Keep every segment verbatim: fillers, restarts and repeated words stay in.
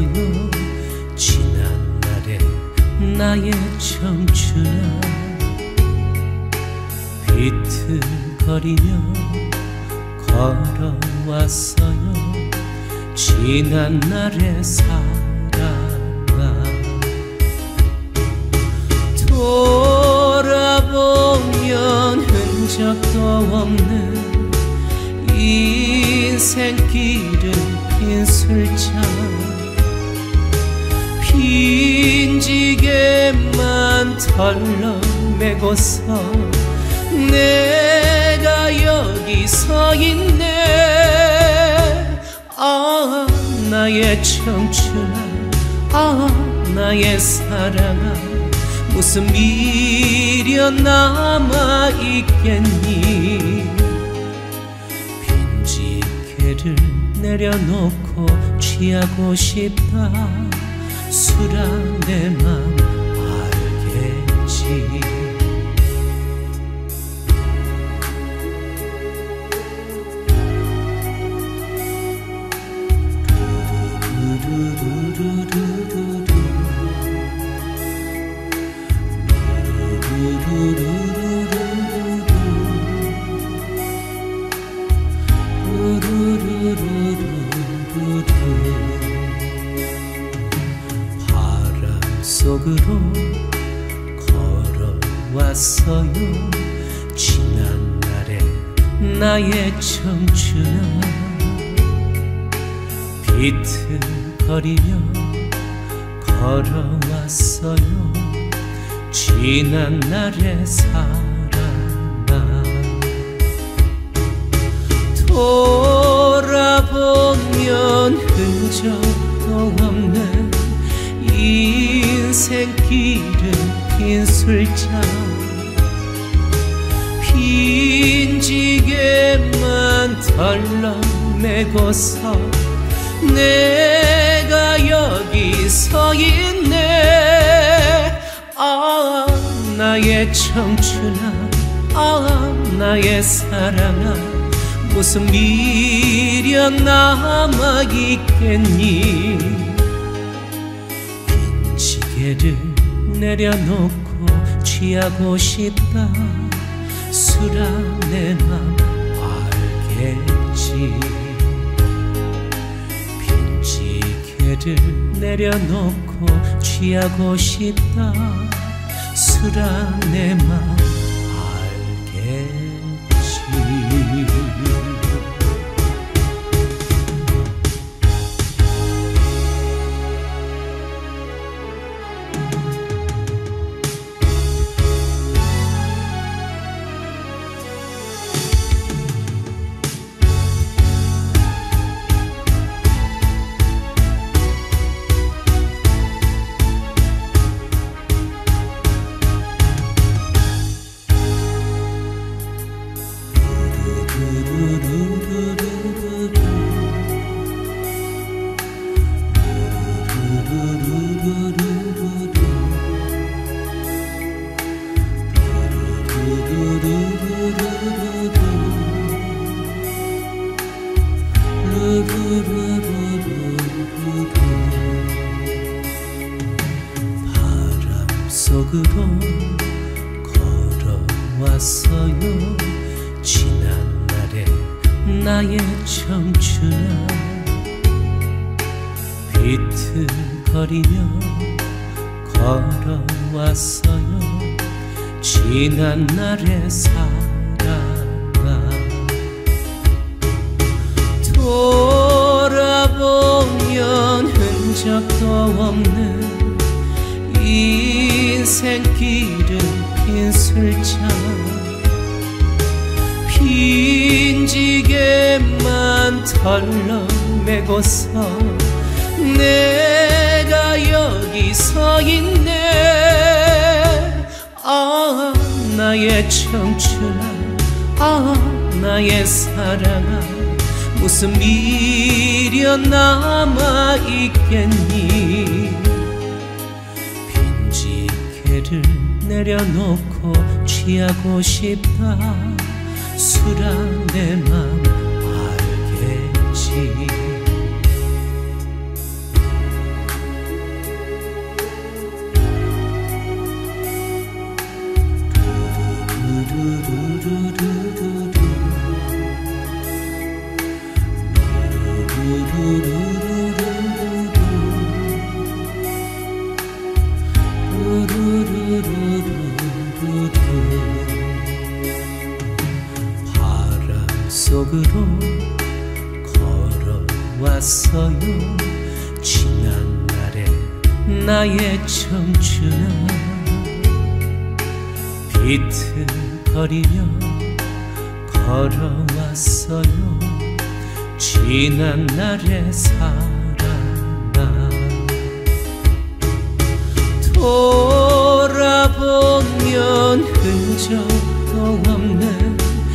왔어요. 지난날의 나의 청춘아, 비틀거리며 걸어왔어요. 지난날의 사랑아, 돌아보면 흔적도 없는 인생길은 빈 술잔, 빈지게만 덜렁매고서 내가 여기 서 있네. 아 나의 청춘아, 아 나의 사랑아, 무슨 미련 남아있겠니. 빈지게를 내려놓고 취하고 싶다. 술한 내 맘 알겠지. 바람 속으로 걸어왔어요. 지난날의 나의 청춘아, 비틀거리며 걸어왔어요. 지난날의 사랑아, 돌아보면 흔적도 없는 인생길은 빈 술잔, 빈지게만 덜렁매고서 내가 여기 서 있네. 아 나의 청춘아, 아 나의 사랑아, 무슨 미련 남아있겠니. 빈지게를 내려놓고 취하고 싶다. 술한 내 맘 알겠지. 빈지게를 내려놓고 취하고 싶다. 술한 내 맘 알겠지. 바람 속으로 걸어왔어요. 지난날의 나의 청춘아, 비틀거리며 걸어왔어요. 지난날의 사랑아, 돌아보면 흔적도 없는 인생길은 빈 술잔, 빈지게만 덜렁매고서 내가 여기 서 있네. 아 나의 청춘아, 아 나의 사랑아, 무슨 미련 남아있겠니. 빈지게를 내려놓고 취하고 싶다. 술한 내 맘 알겠지. 나의 청춘아 비틀거리며 걸어왔어요 지난 날의 사랑아 돌아보면 흔적도 없는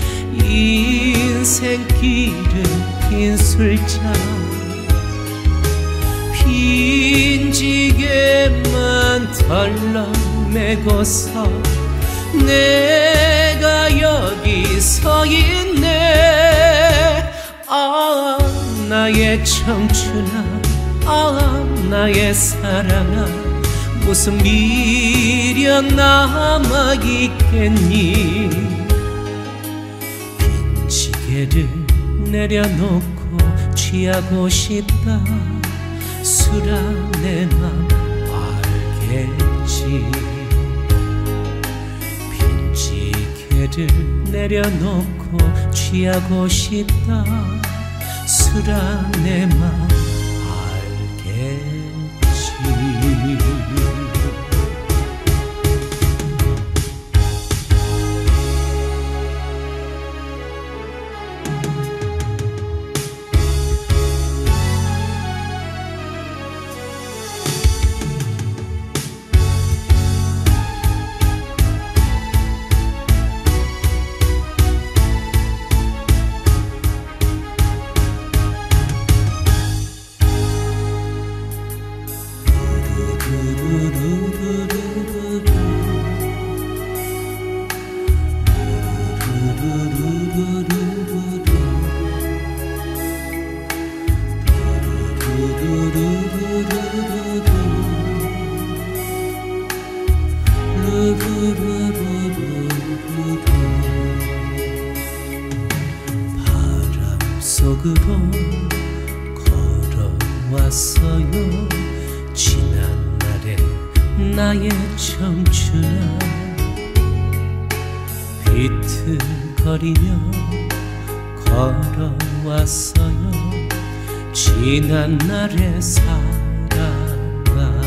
인생길은 빈 술잔 빈지게만 덜렁매고서 내가 여기 서 있네 아 나의 청춘아 아 나의 사랑아 무슨 미련 남아있겠니 빈지게를 내려놓고 취하고 싶다 술아 내 맘 알겠지 빈지게를 내려놓고 취하고 싶다 술아 내 맘 알겠지 바람 속으로 걸어왔어요 지난 날의 나의 청춘아 비틀거리며 걸어왔어요 지난 날의 사랑아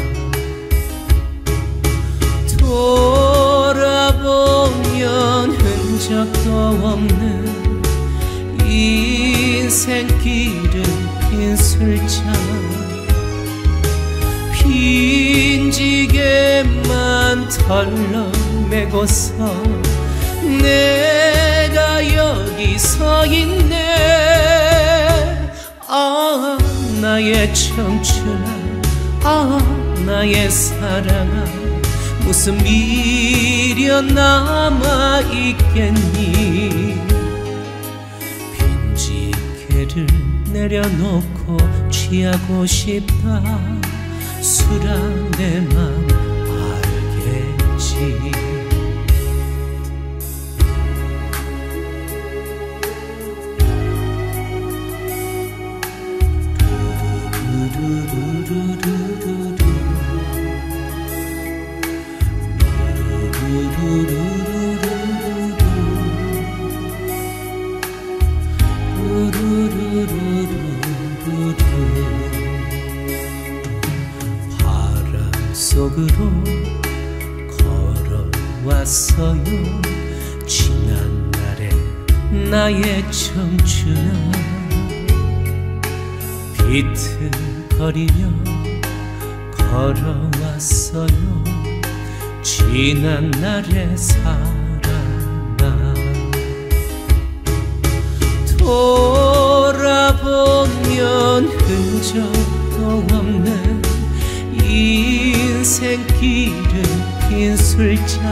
돌아보면 흔적도 없는 인생길은 빈 술잔 빈지게만 덜렁매고서 내가 여기 서 있네 아 나의 청춘아 아 나의 사랑아 무슨 미련 남아있겠니 빈지게를 내려놓고 취하고 싶다 술아 내 맘 알겠지 바람 속으로 걸어왔어요 지난 날의 나의 청춘아 비틀거리며 걸어왔어요 지난 날의 사랑아 돌아보면 흔적도 없는 인생길은 빈 술잔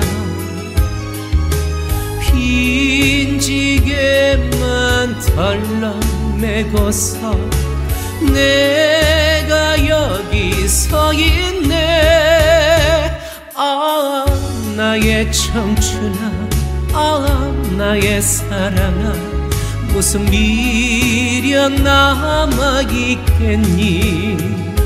빈지게만 덜렁매고서 내가 여기 서 있네 아 나의 청춘아 아 나의 사랑아 무슨 미련 남아있겠니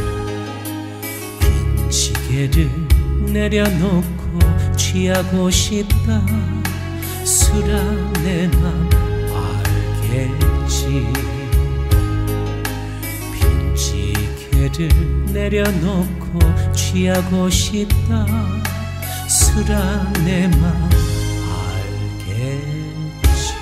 빈지게를 내려놓고 취하고 싶다 술아 내 맘 알겠지 지게를 내려놓고 취하고 싶다. 수라 내 맘 알겠지.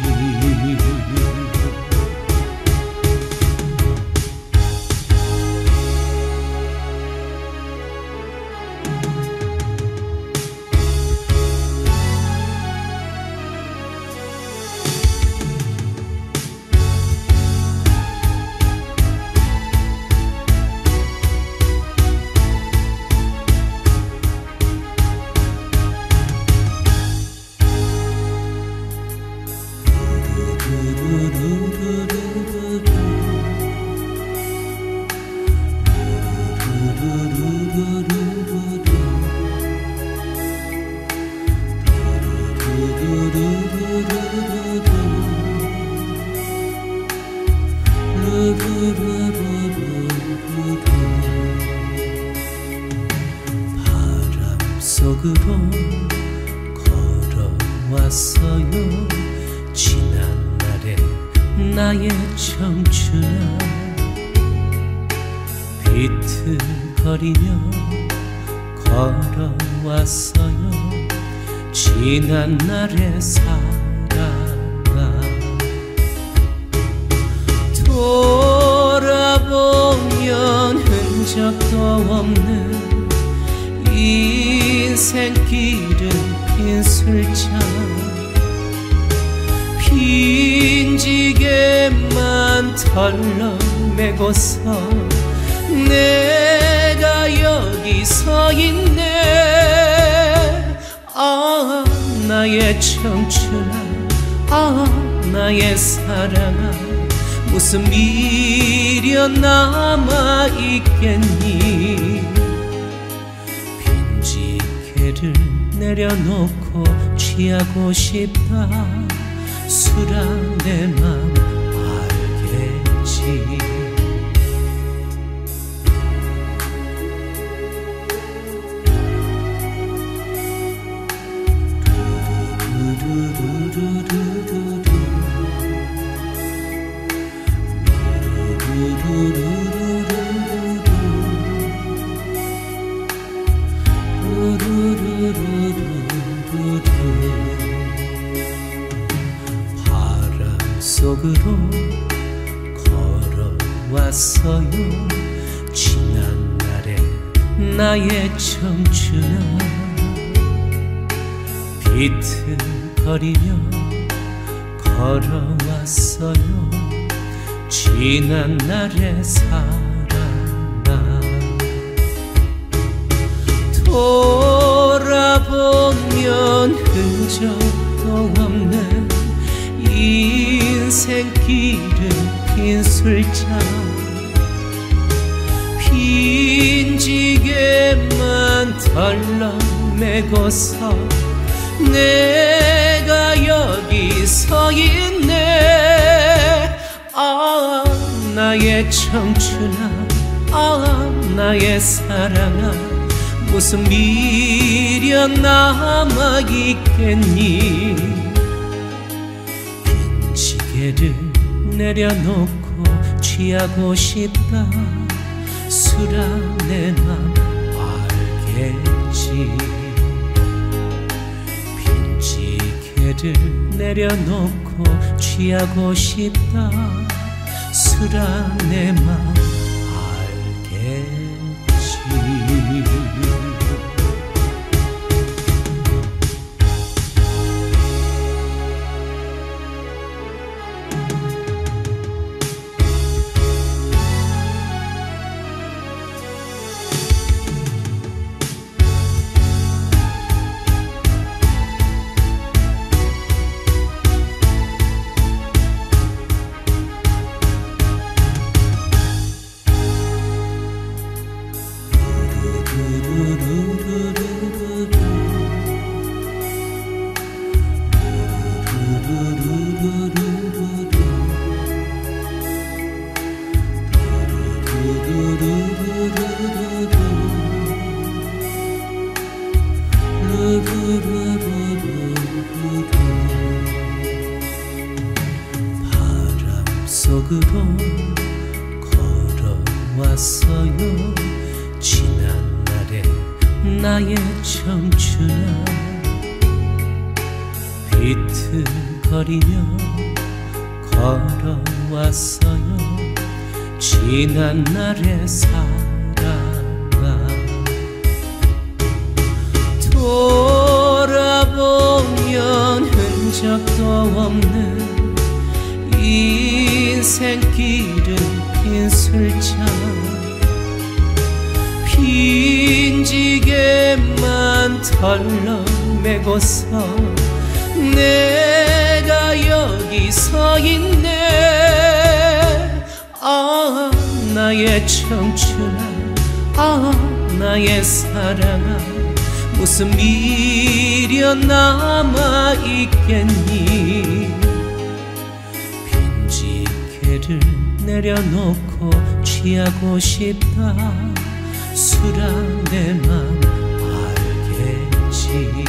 바람 속으로 걸어왔어요. 지난 날의 나의 청춘아. 비틀거리며 걸어왔어요. 지난 날의 사랑아. 돌아보면 흔적도 없는 인생길은 빈 술잔. 빈지게만 털러매고서 내가 여기 서 있네. 아 나의 청춘아, 아 나의 사랑아, 무슨 미련 남아있겠니. 빈지게를 내려놓고 취하고 싶다. 수라 내 맘 알겠지. 바람 속으로 걸어왔어요. 지난 날의 나의 청춘아. 비틀거리며 걸어왔어요. 지난 날의 사랑아. 돌아보면 흔적도 없는 인생길은 빈 술잔. 빈지게만 덜러매고서 내가 여기 서 있네. 아 나의 청춘아, 아 나의 사랑아, 무슨 미련 남아있겠니. 빈지게를 내려놓고 취하고 싶다. 수라 내 맘 알겠지. 빈지게를 내려놓고 취하고 싶다. 수라 내 맘 알겠지. 바람 속으로 걸어왔어요. 나의 청춘아 비틀거리며 걸어왔어요. 지난 날의 사랑아 돌아보면 흔적도 없는 인생길은 빈술잔 빈지게만 덜렁매고서 내가 여기 서 있네. 아 나의 청춘아 아 나의 사랑아 무슨 미련 남아있겠니. 빈지게를 내려놓고 취하고 싶다. 술한 내 맘 알겠지.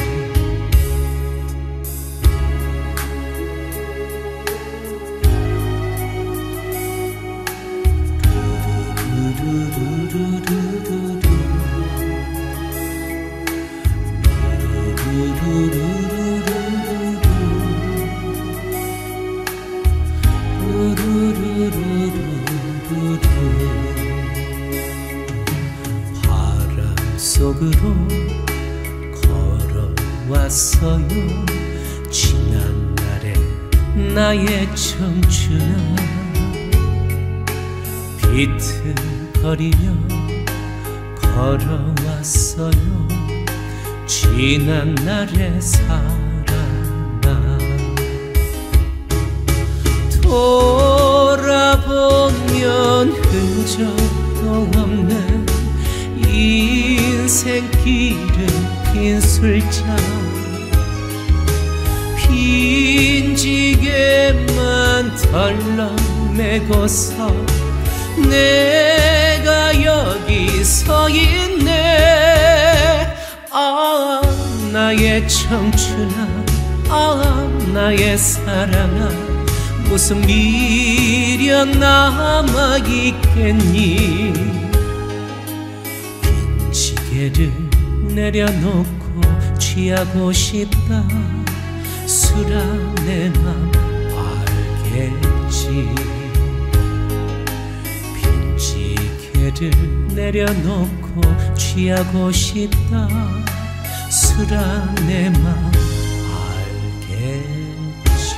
바람 속으로 걸어왔어요. 지난 날의 나의 청춘아 비틀거리며 걸어왔어요. 지난 날의 사랑아 돌아보면 흔적도 없는 인생길은 빈술잔 빈지게만 덜렁매고서 내가 여기 서 있네. 아 나의 청춘아 아 나의 사랑아 무슨 미련 남아있겠니. 빈지게를 내려놓고 취하고 싶다. 술한 내 맘 알겠지. 빈지게를 내려놓고 취하고 싶다. 술한 내 맘 알겠지.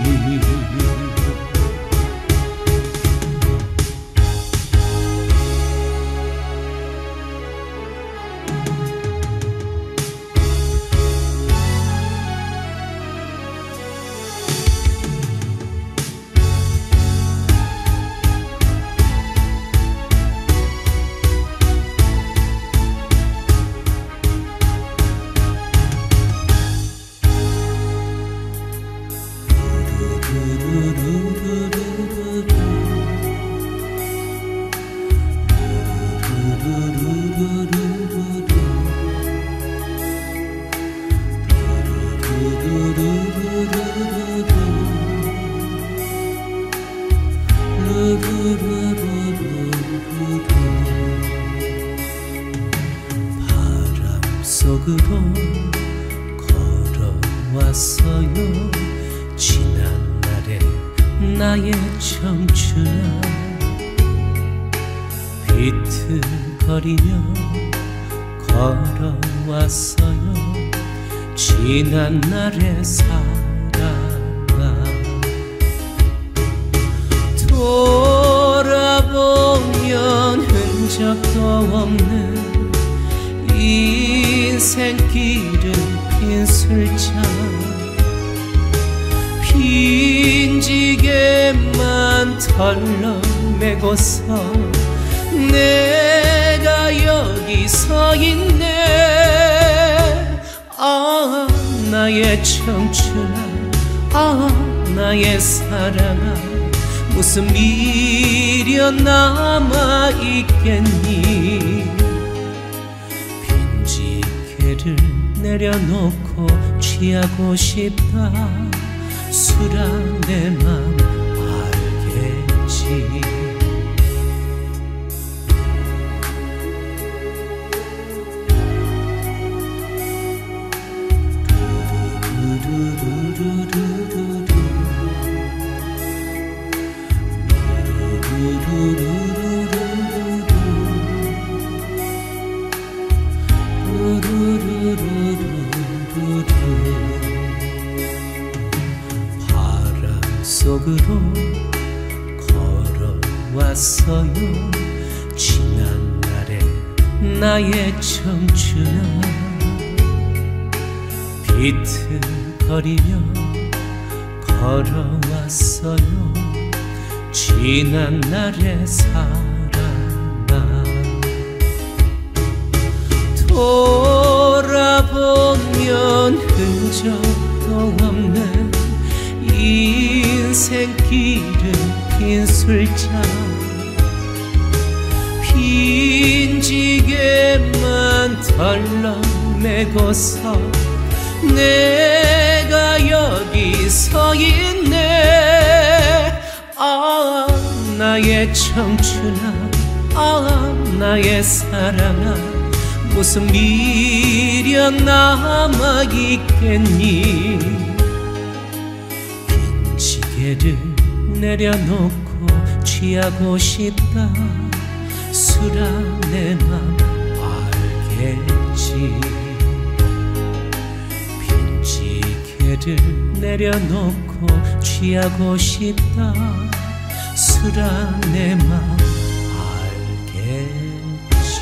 바람 속으로 걸어왔어요. 지난 날의 나의 청춘아 비틀거리며 걸어왔어요. 지난 날의 사랑아 돌아보면 흔적도 없는 인생길은 빈술잔 빈지게만 덜렁매고서 내가 여기 서 있네. 아 나의 청춘아 아 나의 사랑아 무슨 미련 남아있겠니. 빈지게를 내려놓고 취하고 싶다. 술한 내 맘 알겠지. 바람 속으로 걸어왔어요. 지난 날의 나의 청춘아, 비틀거리며 걸어왔어요. 지난 날의 사랑아, 돌아보면 흔적도 없는 인생길은 빈 술잔, 빈지게만 덜렁매고서 내가 여기 서 있네. 아, 나의 청춘아, 아, 나의 사랑아, 무슨 미련 남아있겠니. 빈지게를 내려놓고 취하고 싶다. 술아 내 맘 알겠지. 빈지게를 내려놓고 취하고 싶다. 술아 내 맘 알겠지.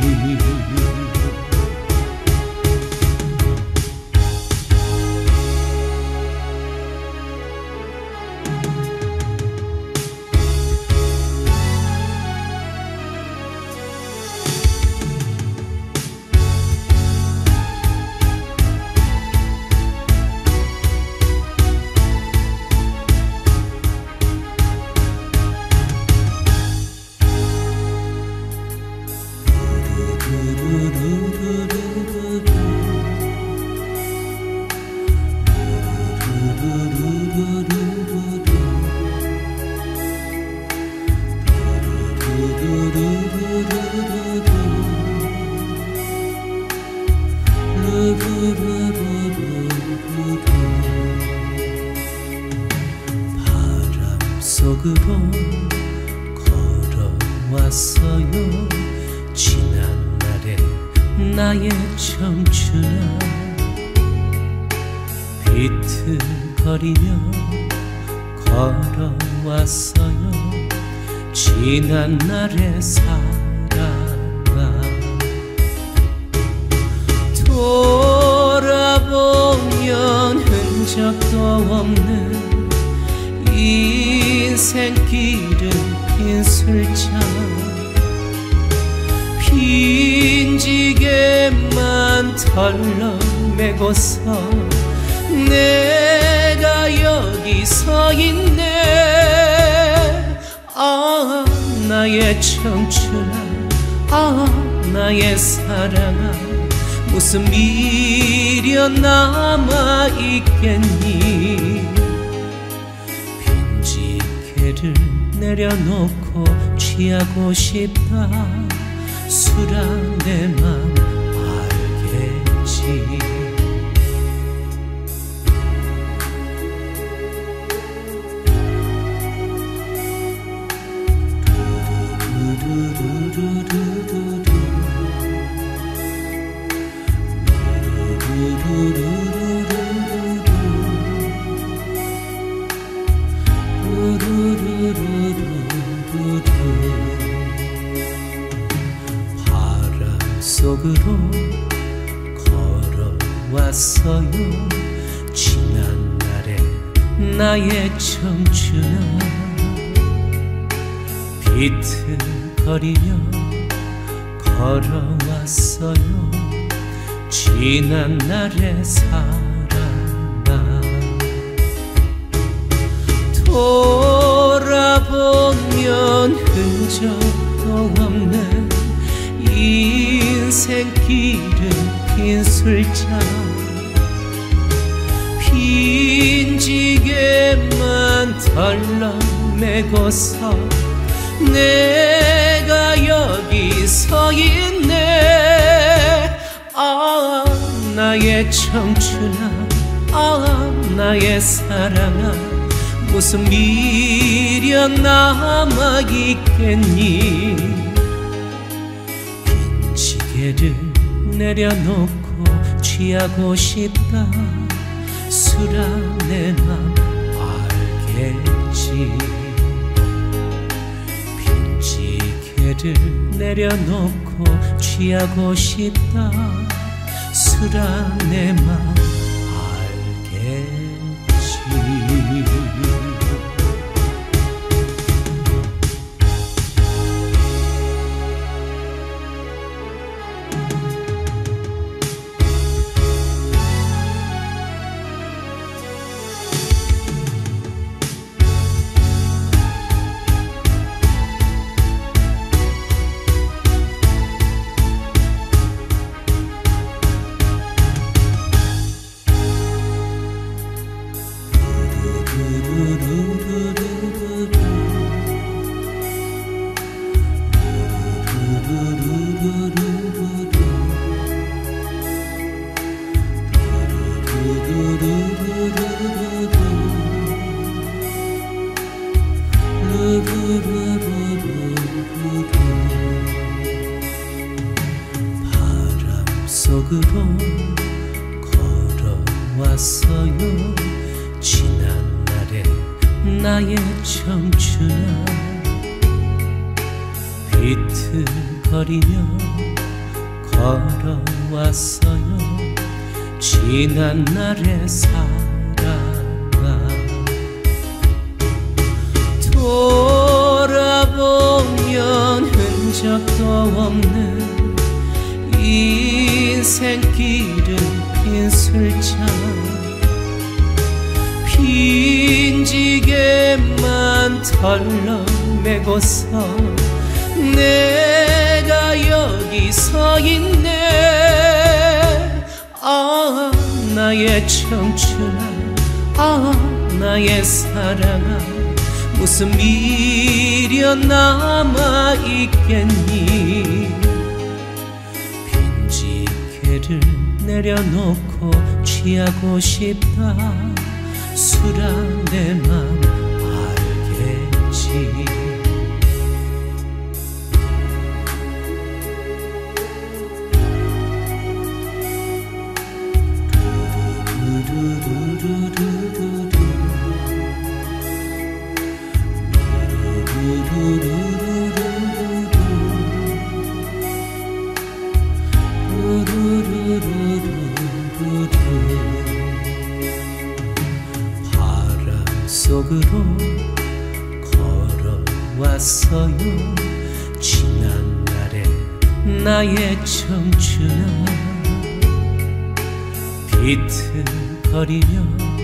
바람 속으로 걸어왔어요. 지난 날의 나의 청춘아, 비틀거리며 걸어왔어요. 지난 날의 사랑아, 돌아보면 흔적도 없는 인생길은 빈 술잔, 빈지게만 덜렁매고서 내가 여기 서 있네. 아, 나의 청춘아, 아, 나의 사랑아, 무슨 미련 남아있겠니. 빈지게를 내려놓고 취하고 싶다. 술아 내 맘 알겠지. 바람 속으로 걸어왔어요. 지난 날의 나의 청춘아, 비틀거리며 걸어왔어요. 지난 날의 사랑아, 돌아보면 흔적도 없는 인생길은 빈 술잔, 빈지게만 덜렁매고서 내가 여기 서 있네. 아, 나의 청춘아, 아, 나의 사랑아, 무슨 미련 남아있겠니. 빈지게를 내려놓고 취하고 싶다. 술아 내 맘 알겠지. 빈지게를 내려놓고 취하고 싶다. 술아 내 맘 알겠지. 바람 속으로 걸어왔어요. 지난 날의 나의 청춘아. 비틀거리며 걸어왔어요. 지난 날의 사랑아. 돌아보면 흔적도 없는 인생길은 빈 술잔. 빈지게만 덜렁매고서 내가 여기 서 있네. 아 나의 청춘아, 아 나의 사랑아. 무슨 미련 남아있겠니. 빈지게를 내려놓고 취하고 싶다. 술아 내 맘 알겠지. 바람 속으로 걸어왔어요. 지난 날의 나의 청춘아. 비틀거리며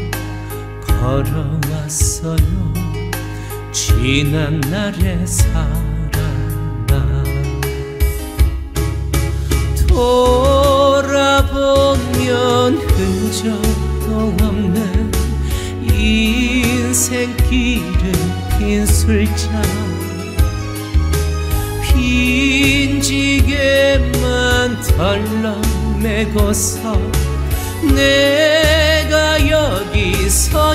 걸어왔어요. 지난 날의 사랑아. 돌아보면 흔적도 없는 인생길은 빈 술잔. 빈지게만 덜렁매고서 내가 여기 서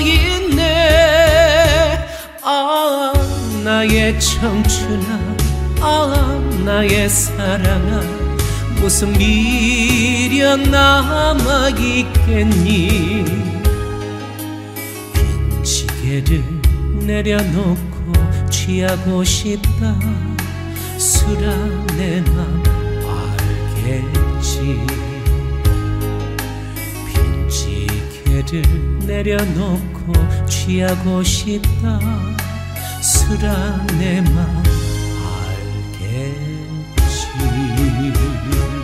있네. 아 나의 청춘아, 아 나의 사랑아. 무슨 미련 남아있겠니. 빈지게를 내려놓고 취하고 싶다. 술아 내 맘 알겠지. 빈지게를 내려놓고 취하고 싶다. 술아 내 맘 알겠지.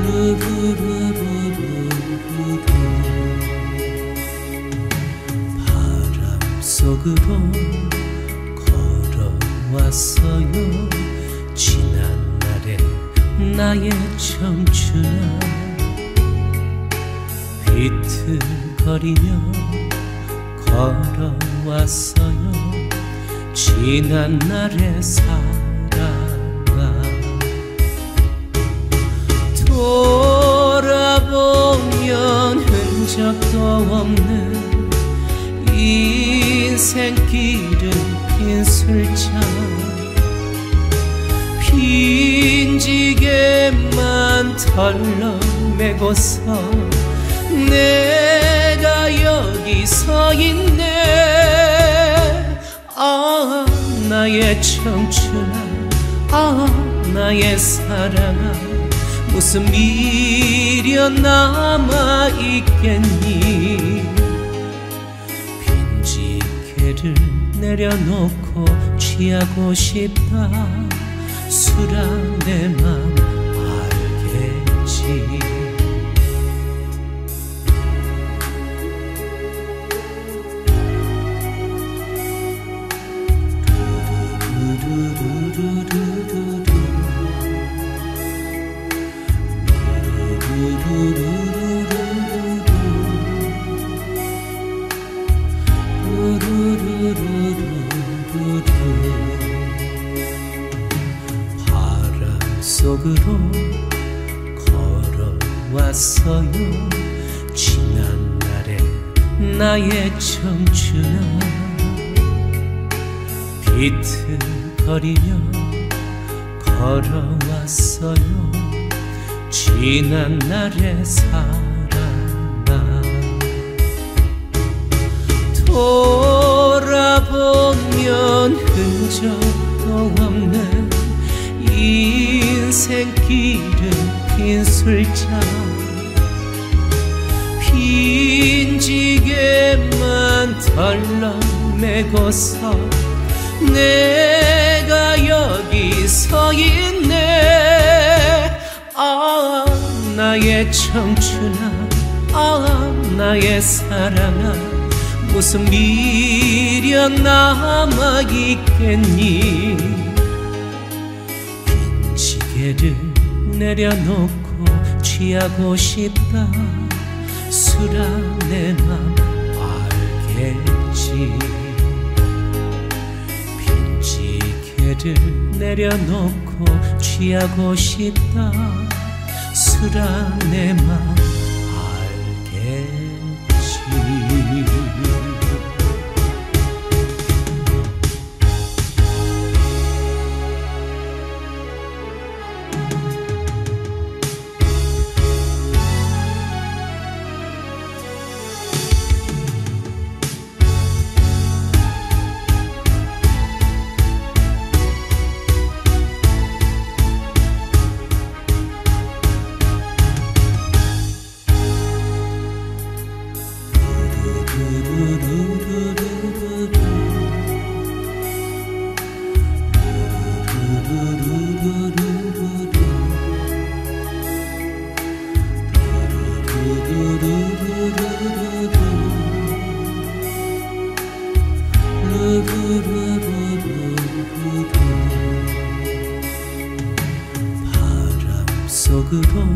바람 속으로 걸어왔어요. 지난 날의 나의 청춘아, 비틀거리며 걸어왔어요. 지난 날의 사랑아, 돌아보면 흔적도 없는 인생길은 빈 술잔, 빈지게만 덜렁매고서 내가 여기 서 있네. 아, 나의 청춘아, 아, 나의 사랑아, 무슨 미련 남아있겠니. 빈지게를 내려놓고 취하고 싶다. 술한 내 맘 알겠지. 바람 속으로 걸어왔어요. 지난 날의 나의 청춘아, 비틀거리며 걸어왔어요. 지난 날의 사랑아, 돌아보면 흔적도 없는 인생길은 빈 술잔, 빈지게만 덜렁매고서 내가 여기 서 있네. 아, 나의 청춘아, 아, 나의 사랑아, 무슨 미련 남아있겠니. 빈지게를 내려놓고 취하고 싶다. 술한 내 맘 알겠지. 빈지게를 내려놓고 취하고 싶다. 술한 내 맘 알겠지. 바람 속으로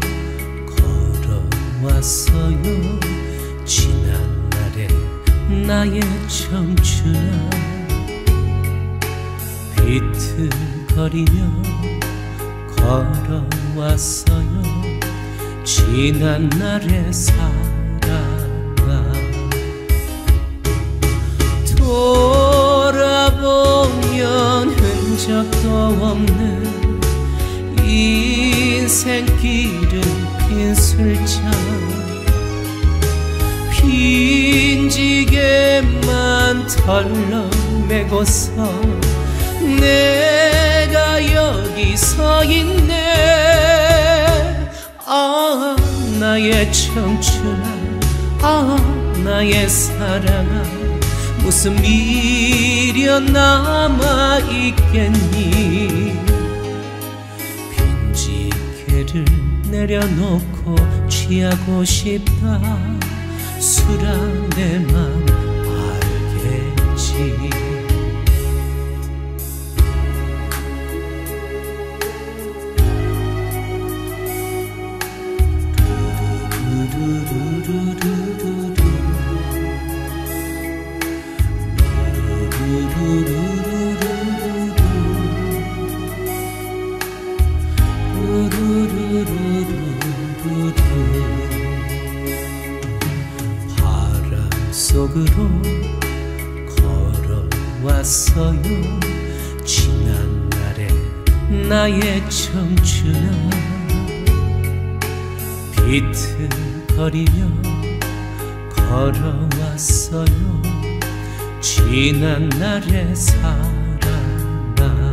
걸어왔어요. 지난 날의 나의 청춘아, 비틀거리며 걸어왔어요. 지난 날의 사랑아, 돌아보면 흔적도 없는 인생길은 빈 술잔, 빈지게만 덜렁매고서 내가 여기 서 있네. 아, 나의 청춘아, 아, 나의 사랑아, 무슨 미련 남아있겠니. 빈지게 빈지게를 내려놓고 취하고 싶다. 술아 내 맘 알겠지. 바람 속으로 걸어왔어요. 지난 날의 나의 청춘아. 비틀거리며 걸어왔어요. 지난 날의 사랑아.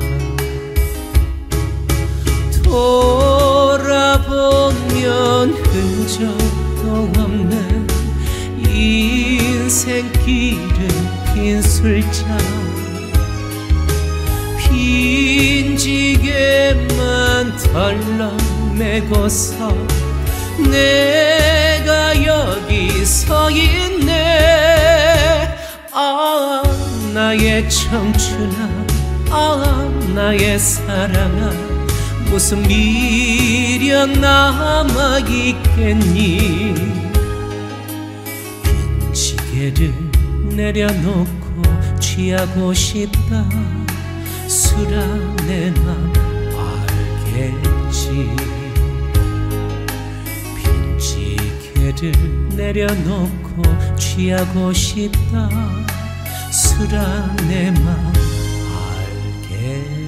돌아보면 흔적도 없는 인생길은 빈 술잔. 빈지게만 덜렁매고서 내가 여기 서 있네. 아 나의 청춘아, 아 나의 사랑아, 무슨 미련 남아있겠니. 빈지게를 내려놓고 취하고 싶다. 술아 내 맘 알겠지. 빈지게를 내려놓고 취하고 싶다. 술아 내 맘 알겠지.